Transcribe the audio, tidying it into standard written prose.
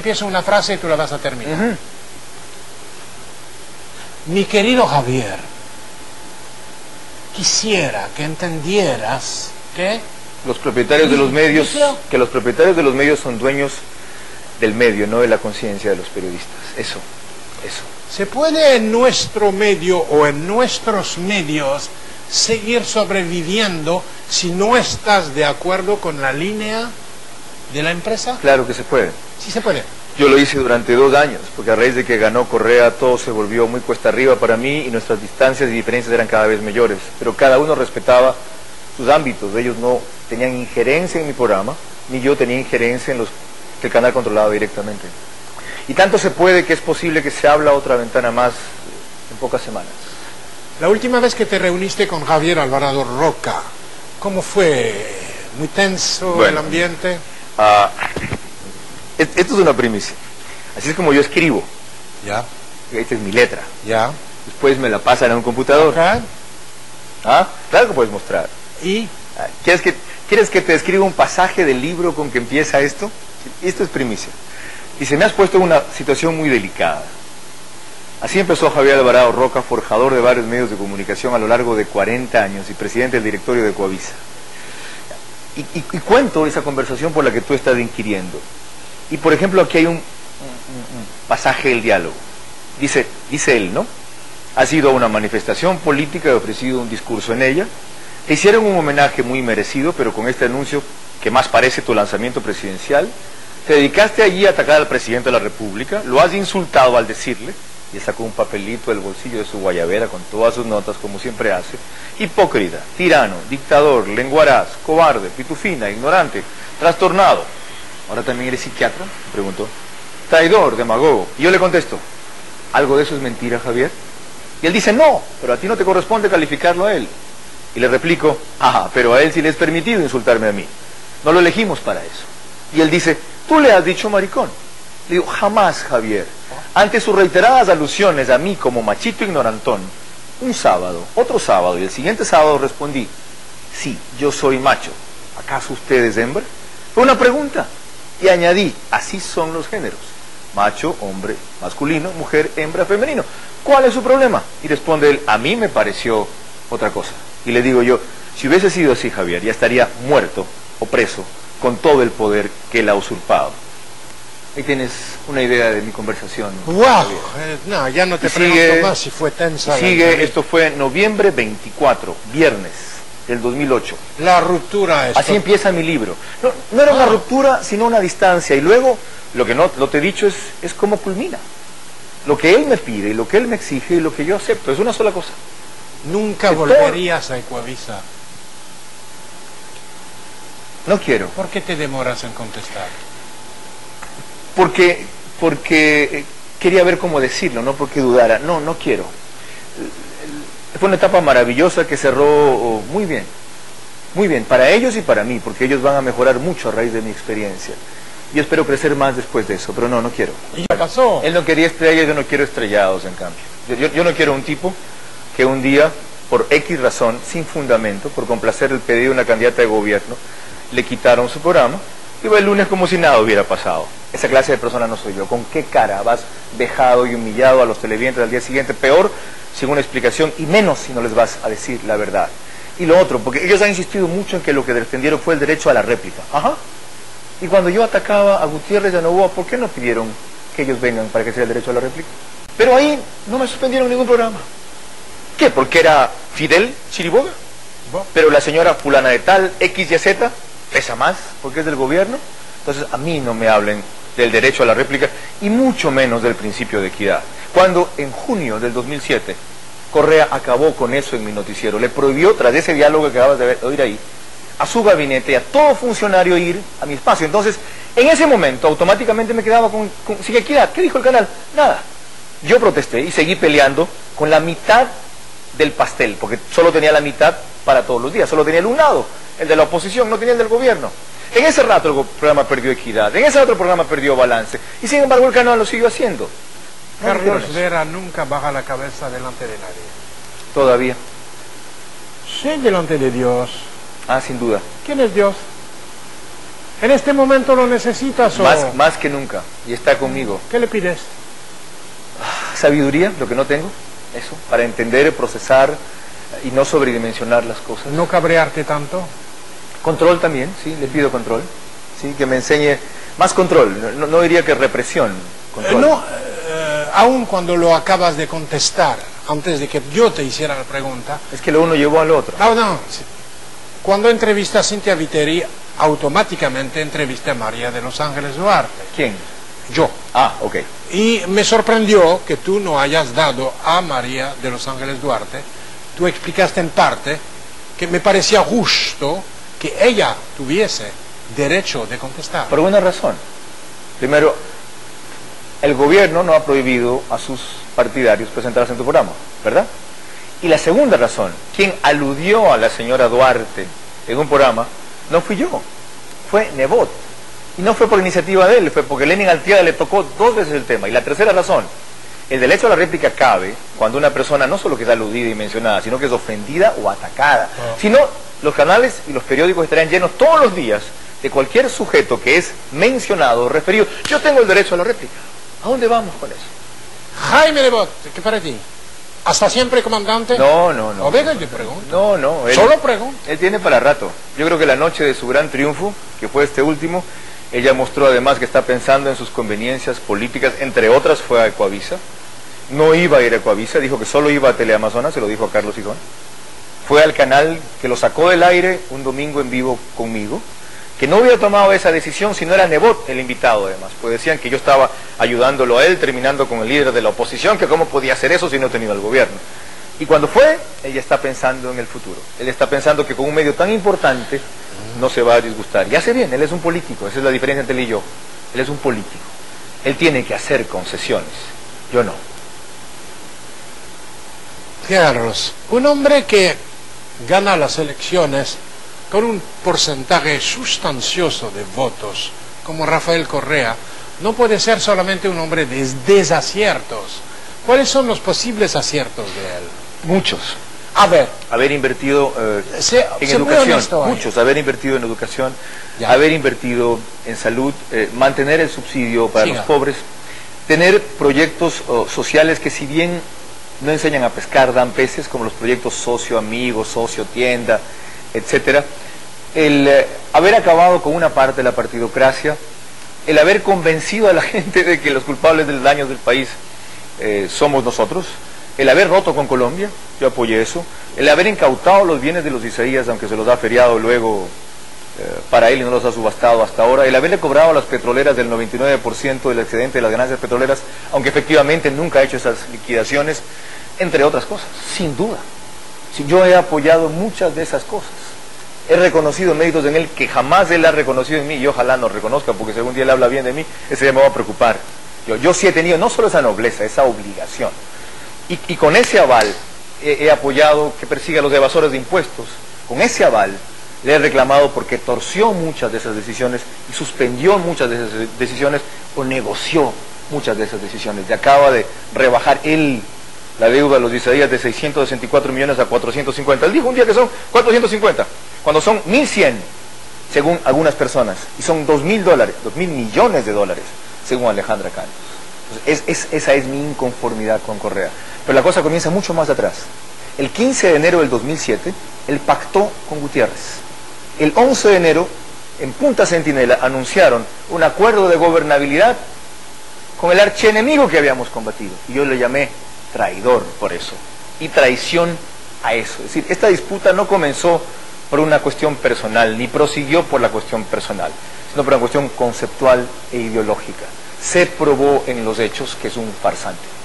empiezo una frase y tú la vas a terminar. Ujú. Mi querido Javier, quisiera que entendieras que... Los propietarios de los medios, Díselo. que los propietarios de los medios son dueños del medio, no de la conciencia de los periodistas. Eso. ¿Se puede en nuestro medio o en nuestros medios seguir sobreviviendo si no estás de acuerdo con la línea de la empresa? Claro que se puede. Sí se puede. Yo lo hice durante 2 años, porque a raíz de que ganó Correa todo se volvió muy cuesta arriba para mí y nuestras distancias y diferencias eran cada vez mayores. Pero cada uno respetaba sus ámbitos. Ellos no tenían injerencia en mi programa, ni yo tenía injerencia en los que el canal controlaba directamente. Y tanto se puede que es posible que se abra otra ventana más en pocas semanas. La última vez que te reuniste con Javier Alvarado Roca, ¿cómo fue? ¿Muy tenso el Bueno, ambiente? Esto es una primicia. Así es como yo escribo. Ya, Esta es mi letra. ya. Después me la pasan a un computador. Acá. ¿Ah? Claro que puedes mostrar. Y ¿Quieres que te escriba un pasaje del libro con que empieza esto? Esto es primicia. Dice, me has puesto en una situación muy delicada. Así empezó Javier Alvarado Roca, forjador de varios medios de comunicación a lo largo de 40 años y presidente del directorio de Coavisa. Y cuento esa conversación por la que tú estás inquiriendo. Y por ejemplo, aquí hay un pasaje del diálogo. Dice él, ¿no? Ha sido una manifestación política, he ofrecido un discurso en ella. Te hicieron un homenaje muy merecido, pero con este anuncio que más parece tu lanzamiento presidencial. Te dedicaste allí a atacar al presidente de la República, lo has insultado al decirle, y sacó un papelito del bolsillo de su guayabera con todas sus notas, como siempre hace. Hipócrita, tirano, dictador, lenguaraz, cobarde, pitufina, ignorante, trastornado. ¿Ahora también eres psiquiatra?, me preguntó. Traidor, demagogo. Y yo le contesto, ¿algo de eso es mentira, Javier? Y él dice, no, pero a ti no te corresponde calificarlo a él. Y le replico, pero a él sí le es permitido insultarme a mí. No lo elegimos para eso. Y él dice, tú le has dicho maricón. Le digo, jamás, Javier. Ante sus reiteradas alusiones a mí como machito ignorantón, un sábado, otro sábado y el siguiente sábado respondí, sí, yo soy macho. ¿Acaso usted es hembra? Fue una pregunta. Y añadí, así son los géneros. Macho, hombre, masculino, mujer, hembra, femenino. ¿Cuál es su problema? Y responde él, a mí me pareció otra cosa. Y le digo yo, si hubiese sido así, Javier, ya estaría muerto o preso con todo el poder que él ha usurpado. Ahí tienes una idea de mi conversación. ¡Wow! No, ya no te pregunto más si fue tensa. Esto fue noviembre 24, viernes del 2008. La ruptura es... Así empieza mi libro. No era una ruptura, sino una distancia. Y luego, lo que no te he dicho es cómo culmina. Lo que él me pide, y lo que él me exige, y lo que yo acepto. Es una sola cosa. Nunca volverías a Ecuavisa. No quiero. ¿Por qué te demoras en contestar? Porque quería ver cómo decirlo, no porque dudara. No quiero. Fue una etapa maravillosa que cerró muy bien. Muy bien, para ellos y para mí, porque ellos van a mejorar mucho a raíz de mi experiencia. Yo espero crecer más después de eso, pero no quiero. ¿Y qué pasó? Él no quería estrellas, yo no quiero estrellados, en cambio. Yo no quiero un tipo que un día, por X razón, sin fundamento, por complacer el pedido de una candidata de gobierno, le quitaron su programa y va el lunes como si nada hubiera pasado. Esa clase de persona no soy yo. ¿Con qué cara vas vejado y humillado a los televidentes al día siguiente? Peor, sin una explicación, y menos si no les vas a decir la verdad. Y lo otro, porque ellos han insistido mucho en que lo que defendieron fue el derecho a la réplica. Y cuando yo atacaba a Gutiérrez y a Novoa, ¿por qué no pidieron que ellos vengan para que sea el derecho a la réplica? Pero ahí no me suspendieron ningún programa. ¿Qué? ¿Porque era Fidel Chiriboga? Pero la señora fulana de tal, X y Z, pesa más porque es del gobierno. Entonces a mí no me hablen del derecho a la réplica y mucho menos del principio de equidad. Cuando en junio del 2007 Correa acabó con eso en mi noticiero, le prohibió, tras ese diálogo que acabas de oír ahí, a su gabinete y a todo funcionario ir a mi espacio. Entonces, en ese momento automáticamente me quedaba sin equidad. ¿Qué dijo el canal? Nada. Yo protesté y seguí peleando con la mitad del pastel, porque solo tenía la mitad para todos los días, solo tenía el un lado, el de la oposición, no tenía el del gobierno. En ese rato el programa perdió equidad, en ese otro programa perdió balance, y sin embargo el canal lo siguió haciendo. Carlos Vera nunca baja la cabeza delante de nadie. Todavía. Sí, delante de Dios. Sin duda. ¿Quién es Dios? ¿En este momento lo necesitas o...? Más que nunca, y está conmigo. ¿Qué le pides? Sabiduría, lo que no tengo, eso, para entender, procesar y no sobredimensionar las cosas. ¿No cabrearte tanto? Control también, sí, le pido control, sí, que me enseñe más control, no diría que represión, control. Aún cuando lo acabas de contestar, antes de que yo te hiciera la pregunta... Es que lo uno llevó al otro. No. Cuando entrevista a Cintia Viteri, automáticamente entrevisté a María de Los Ángeles Duarte. ¿Quién? Yo. Ah, ok. Y me sorprendió que tú no hayas dado a María de Los Ángeles Duarte. Tú explicaste en parte que me parecía justo que ella tuviese derecho de contestar. Por una razón. Primero, el gobierno no ha prohibido a sus partidarios presentarse en tu programa, ¿verdad? Y la segunda razón, quien aludió a la señora Duarte en un programa, no fui yo, fue Nebot. Y no fue por iniciativa de él, fue porque Lenin Altiada le tocó 2 veces el tema. Y la tercera razón, el derecho a la réplica cabe cuando una persona no solo que es aludida y mencionada, sino que es ofendida o atacada. Si no, los canales y los periódicos estarían llenos todos los días de cualquier sujeto que es mencionado o referido. Yo tengo el derecho a la réplica. ¿A dónde vamos con eso? Jaime Nebot, ¿qué para ti? ¿Hasta siempre, comandante? No. O venga, yo pregunto. No. Solo pregunto. Él tiene para rato. Yo creo que la noche de su gran triunfo, que fue este último, ella mostró además que está pensando en sus conveniencias políticas, entre otras fue a Ecuavisa. No iba a ir a Ecuavisa, dijo que solo iba a Teleamazonas, se lo dijo a Carlos Hijón. Fue al canal que lo sacó del aire un domingo en vivo conmigo, que no hubiera tomado esa decisión si no era Nebot el invitado además, pues decían que yo estaba ayudándolo a él, terminando con el líder de la oposición, que cómo podía hacer eso si no tenía el gobierno. Y cuando fue, ella está pensando en el futuro. Él está pensando que con un medio tan importante no se va a disgustar. Y hace bien, él es un político, esa es la diferencia entre él y yo. Él es un político. Él tiene que hacer concesiones, yo no. Carlos, un hombre que gana las elecciones con un porcentaje sustancioso de votos, como Rafael Correa, no puede ser solamente un hombre de desaciertos. ¿Cuáles son los posibles aciertos de él? Muchos. A ver. Haber invertido en educación, muchos. Haber invertido en educación, haber invertido en salud, mantener el subsidio para los pobres, tener proyectos sociales que si bien no enseñan a pescar, dan peces, como los proyectos socio amigo, socio tienda, etcétera. El haber acabado con una parte de la partidocracia, el haber convencido a la gente de que los culpables del daño del país somos nosotros, el haber roto con Colombia, yo apoyé eso, el haber incautado los bienes de los Isaías, aunque se los ha feriado luego para él y no los ha subastado hasta ahora, el haberle cobrado a las petroleras del 99% del excedente de las ganancias petroleras, aunque efectivamente nunca ha hecho esas liquidaciones, entre otras cosas, sin duda. Yo he apoyado muchas de esas cosas. He reconocido méritos en él que jamás él ha reconocido en mí, y ojalá no reconozca, porque si algún día él habla bien de mí, ese día me va a preocupar. Yo sí he tenido no solo esa nobleza, esa obligación. Y con ese aval he apoyado que persiga a los evasores de impuestos. Con ese aval le he reclamado porque torció muchas de esas decisiones y suspendió muchas de esas decisiones o negoció muchas de esas decisiones. Y acaba de rebajar él la deuda a los Isaías de 664 millones a 450. Él dijo un día que son 450, cuando son 1.100, según algunas personas, y son $2.000, $2.000 millones de dólares, según Alejandra Caños. Entonces, esa es mi inconformidad con Correa. Pero la cosa comienza mucho más atrás. El 15 de enero del 2007, él pactó con Gutiérrez. El 11 de enero, en Punta Centinela, anunciaron un acuerdo de gobernabilidad con el archienemigo que habíamos combatido. Y yo le llamé traidor por eso. Y traición a eso. Es decir, esta disputa no comenzó por una cuestión personal, ni prosiguió por la cuestión personal, sino por una cuestión conceptual e ideológica. Se probó en los hechos que es un farsante.